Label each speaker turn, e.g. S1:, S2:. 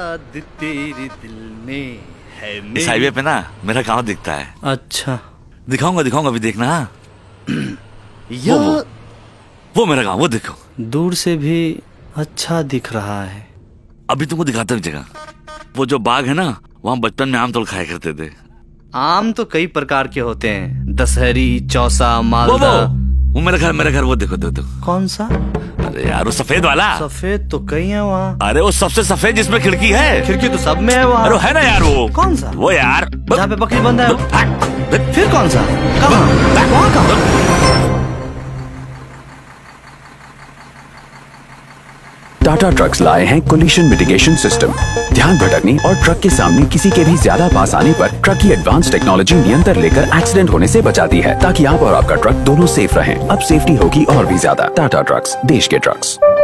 S1: याद तेरे दिल में है।
S2: इस हाईवे पे ना मेरा गांव दिखता है।
S1: अच्छा
S2: दिखाऊंगा अभी देखना। वो मेरा गांव, वो देखो।
S1: दूर से भी अच्छा दिख रहा है।
S2: अभी तुमको दिखाता हूँ जगह। वो जो बाग है ना, वहाँ बचपन में आम तोड़ खाया करते थे।
S1: आम तो कई प्रकार के होते हैं, दशहरी, चौसा, मालदा।
S2: वो मेरा घर वो देखो।
S1: कौन सा?
S2: अरे यार वो सफेद वाला।
S1: सफेद तो कई है वहाँ।
S2: अरे वो सबसे सफेद जिसमें खिड़की है।
S1: खिड़की तो सब में है वहाँ।
S2: अरे है ना यार वो।
S1: कौन सा?
S2: वो यार
S1: जहाँ पे बकरी बंधा है वो। फिर कौन सा? कहाँ?
S3: टाटा ट्रक्स लाए हैं कोलिशन मिटिगेशन सिस्टम। ध्यान भटकने और ट्रक के सामने किसी के भी ज्यादा पास आने पर ट्रक की एडवांस टेक्नोलॉजी नियंत्रण लेकर एक्सीडेंट होने से बचाती है, ताकि आप और आपका ट्रक दोनों सेफ रहें। अब सेफ्टी होगी और भी ज्यादा। टाटा ट्रक्स, देश के ट्रक्स।